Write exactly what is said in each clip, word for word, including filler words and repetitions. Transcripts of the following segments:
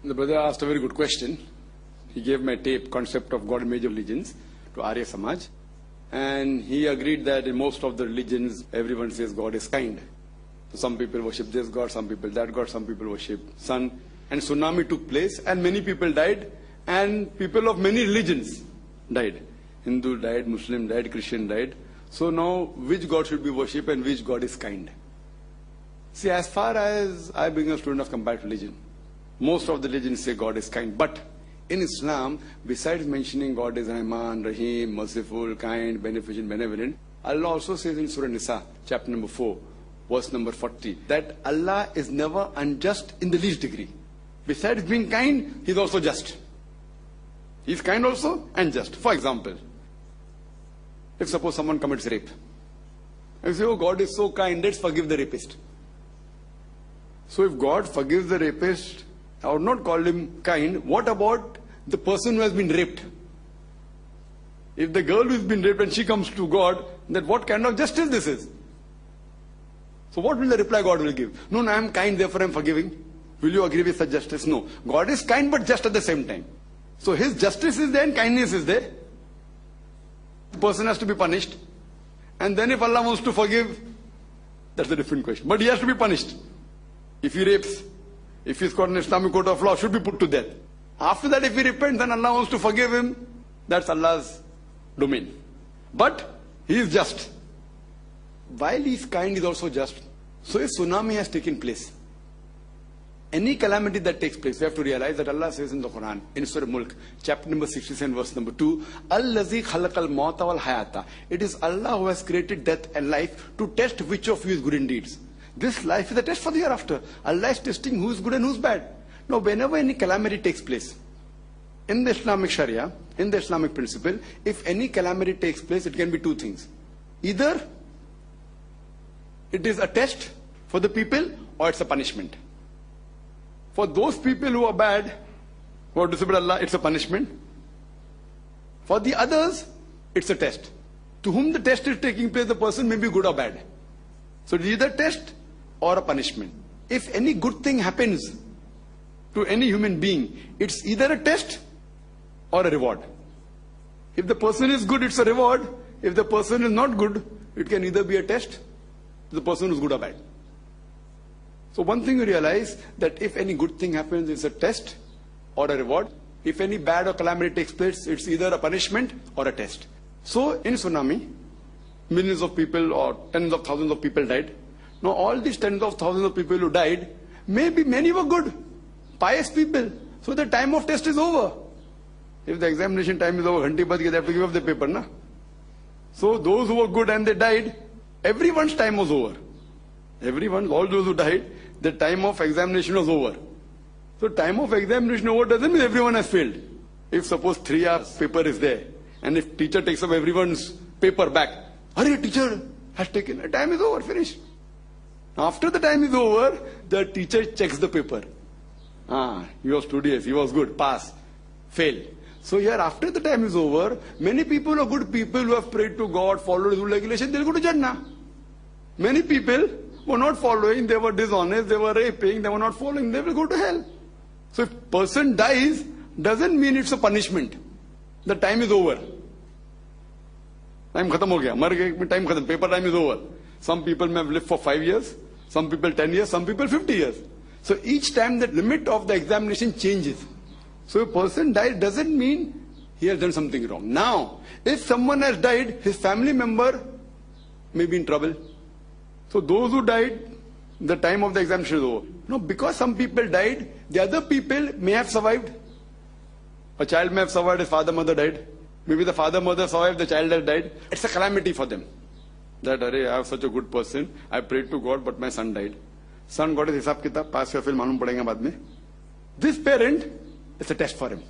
The brother asked a very good question. He gave my tape, Concept of God in Major Religions, to Arya Samaj. And he agreed that in most of the religions, everyone says God is kind. So some people worship this God, some people that God, some people worship sun. And tsunami took place and many people died. And people of many religions died. Hindu died, Muslim died, Christian died. So now, which God should be worshipped and which God is kind? See, as far as I being a student of comparative religion, most of the religions say God is kind. But in Islam, besides mentioning God is Rahman, Rahim, merciful, kind, beneficent, benevolent, Allah also says in Surah Nisa, chapter number four, verse number forty, that Allah is never unjust in the least degree. Besides being kind, He is also just. He is kind also and just. For example, if suppose someone commits rape, and you say, oh, God is so kind, let's forgive the rapist. So if God forgives the rapist, I would not call him kind. What about the person who has been raped? If the girl who has been raped and she comes to God, then what kind of justice this is? So what will the reply God will give? No, no, I am kind, therefore I am forgiving. Will you agree with such justice? No. God is kind but just at the same time. So His justice is there and kindness is there. The person has to be punished. And then if Allah wants to forgive, that's a different question. But he has to be punished. If he rapes, if he's caught in Islamic court of law, should be put to death. After that, if he repents, then Allah wants to forgive him. That's Allah's domain. But He is just. While He is kind, He is also just. So if tsunami has taken place, any calamity that takes place, we have to realize that Allah says in the Quran, in Surah Mulk, chapter number sixty-seven, verse number two, Allazi khalaqal mauta wal hayata. It is Allah who has created death and life to test which of you is good in deeds. This life is a test for the hereafter. Allah is testing who is good and who is bad. Now, whenever any calamity takes place, in the Islamic Sharia, in the Islamic principle, if any calamity takes place, it can be two things. Either it is a test for the people or it's a punishment. For those people who are bad, who are disobeyed Allah, it's a punishment. For the others, it's a test. To whom the test is taking place, the person may be good or bad. So it is either test or a punishment. If any good thing happens to any human being, it's either a test or a reward. If the person is good, it's a reward. If the person is not good, it can either be a test to the person who's good or bad. So one thing you realize, that if any good thing happens, it's a test or a reward. If any bad or calamity takes place, it's either a punishment or a test. So in tsunami, millions of people or tens of thousands of people died. Now all these tens of thousands of people who died, maybe many were good, pious people. So the time of test is over. If the examination time is over, they have to give up the paper, na? So those who were good and they died, everyone's time was over. Everyone, all those who died, the time of examination was over. So time of examination over doesn't mean everyone has failed. If suppose three hours paper is there, and if teacher takes up everyone's paper back, hurry, teacher has taken, the time is over, finished. After the time is over, the teacher checks the paper. Ah, he was studious, he was good, pass, fail. So here after the time is over, many people are good people who have prayed to God, followed His rule regulation, they'll go to Jannah. Many people were not following, they were dishonest, they were raping, they were not following, they will go to hell. So if person dies, doesn't mean it's a punishment. The time is over. Time khatam ho gaya, mar gaye, time khatam, paper time is over. Some people may have lived for five years, some people ten years, some people fifty years. So each time the limit of the examination changes. So a person died doesn't mean he has done something wrong. Now, if someone has died, his family member may be in trouble. So those who died, the time of the examination is over. No, because some people died, the other people may have survived. A child may have survived, his father, mother died. Maybe the father, mother survived, the child has died. It's a calamity for them. That, array, I have such a good person, I prayed to God, but my son died. Son got his hisab kitab, pass ya fil malum padega baad mein. This parent, it's a test for him.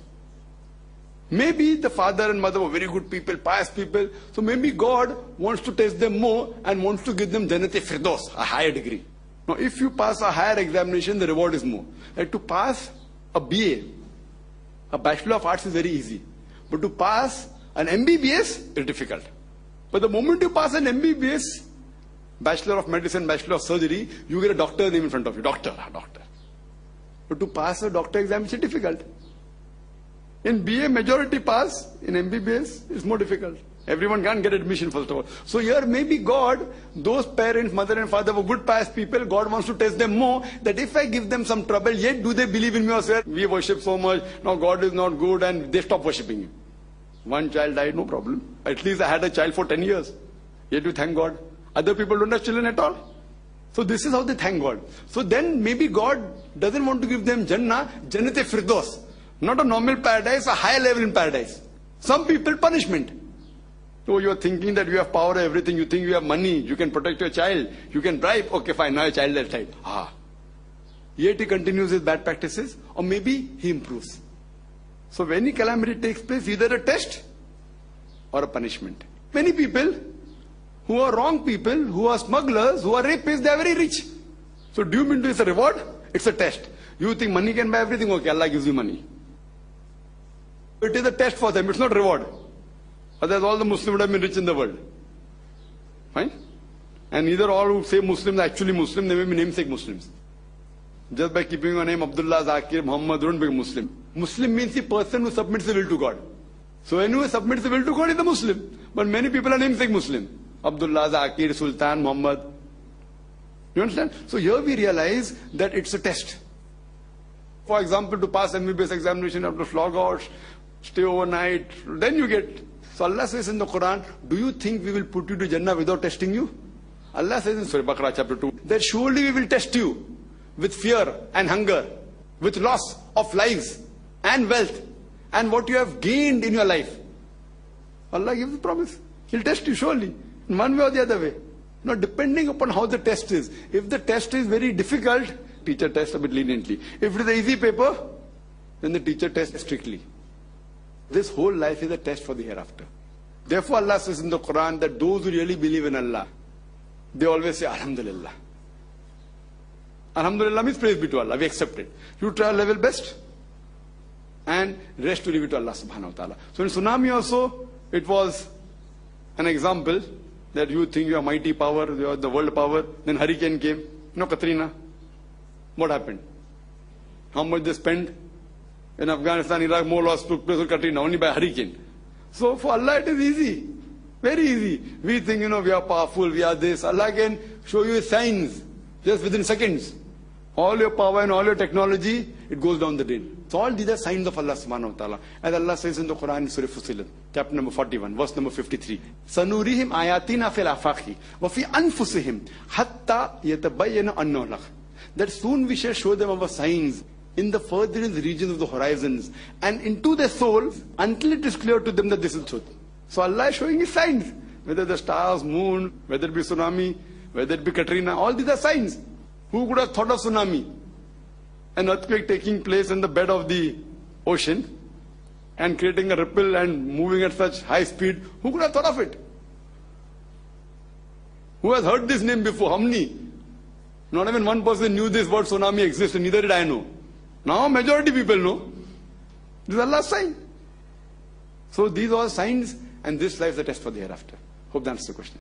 Maybe the father and mother were very good people, pious people. So maybe God wants to test them more and wants to give them Jannat-e Firdaus, a higher degree. Now if you pass a higher examination, the reward is more. Like to pass a B A, a Bachelor of Arts is very easy. But to pass an M B B S is difficult. But the moment you pass an M B B S, Bachelor of Medicine, Bachelor of Surgery, you get a doctor name in front of you. Doctor, doctor. But to pass a doctor exam is difficult. In B A, majority pass. In M B B S, it's more difficult. Everyone can't get admission, first of all. So here, maybe God, those parents, mother and father were good pious people. God wants to test them more, that if I give them some trouble, yet do they believe in me or say, we worship so much, now God is not good, and they stop worshipping Him. One child died, no problem. At least I had a child for ten years. Yet you thank God. Other people don't have children at all. So this is how they thank God. So then maybe God doesn't want to give them Jannah, Jannat-e Firdaus. Not a normal paradise, a higher level in paradise. Some people, punishment. So you are thinking that you have power, everything, you think you have money, you can protect your child, you can bribe, okay fine, now your child has died. Ah. Yet he continues his bad practices, or maybe he improves. So when any calamity takes place, either a test or a punishment. Many people who are wrong people, who are smugglers, who are rapists, they are very rich. So do you mean to it's a reward? It's a test. You think money can buy everything? Okay, Allah gives you money. It is a test for them, it's not reward. Otherwise all the Muslims would have been rich in the world. Fine? And either all who say Muslims are actually Muslim, they may be namesake Muslims. Just by keeping your name Abdullah, Zakir, Muhammad, don't become Muslim. Muslim means the person who submits the will to God. So anyone who submits the will to God is a Muslim. But many people are namesake Muslim. Abdullah, Zakir, Sultan, Muhammad. You understand? So here we realize that it's a test. For example, to pass M B B S examination, you have to flog out, stay overnight, then you get. So Allah says in the Quran, do you think we will put you to Jannah without testing you? Allah says in Surah Baqarah chapter two, that surely we will test you with fear and hunger, with loss of lives and wealth, and what you have gained in your life. Allah gives a promise. He'll test you surely, in one way or the other way. Now depending upon how the test is. If the test is very difficult, teacher tests a bit leniently. If it is an easy paper, then the teacher tests strictly. This whole life is a test for the hereafter. Therefore Allah says in the Quran that those who really believe in Allah, they always say Alhamdulillah. Alhamdulillah means praise be to Allah, we accept it. You try your level best and rest to leave it to Allah subhanahu wa ta'ala. So in tsunami also, it was an example that you think you are mighty power, you are the world power, then hurricane came, you know Katrina. What happened? How much they spent? In Afghanistan, Iraq, more loss took place with Katrina, only by hurricane. So for Allah it is easy. Very easy. We think, you know, we are powerful, we are this. Allah can show you signs just within seconds. All your power and all your technology, it goes down the drain. So all these are signs of Allah subhanahu wa ta'ala. As Allah says in the Quran in Surah Fussilat, chapter number forty-one, verse number fifty-three. Sanurihim ayatina fil afaqi wa fi anfusihim hatta yatabayyana annahu al-haq. That soon we shall show them our signs in the furthest regions of the horizons and into their souls until it is clear to them that this is truth. So Allah is showing His signs. Whether the stars, moon, whether it be tsunami, whether it be Katrina, all these are signs. Who could have thought of tsunami? An earthquake taking place in the bed of the ocean and creating a ripple and moving at such high speed. Who could have thought of it? Who has heard this name before? How many? Not even one person knew this word tsunami exists, and neither did I know. Now majority people know. This is Allah's sign. So these are signs, and this life is a test for the hereafter. Hope that answers the question.